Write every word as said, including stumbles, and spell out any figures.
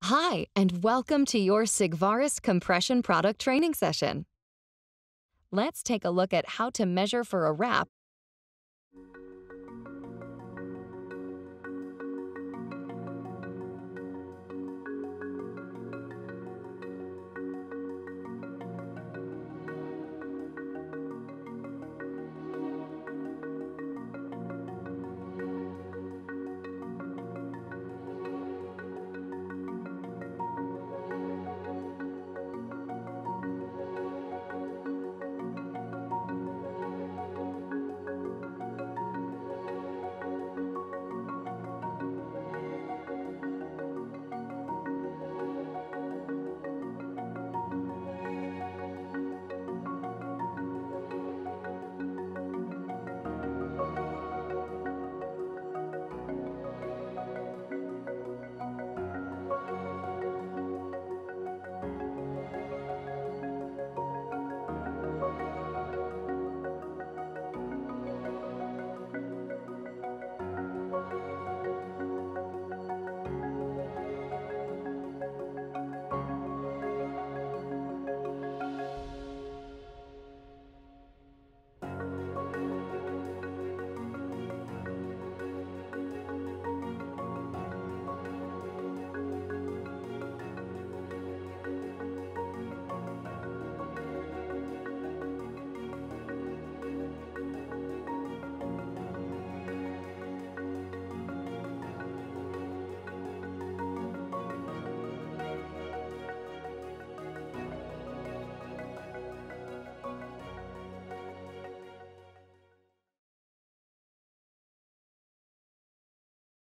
Hi, and welcome to your Sigvaris compression product training session. Let's take a look at how to measure for a wrap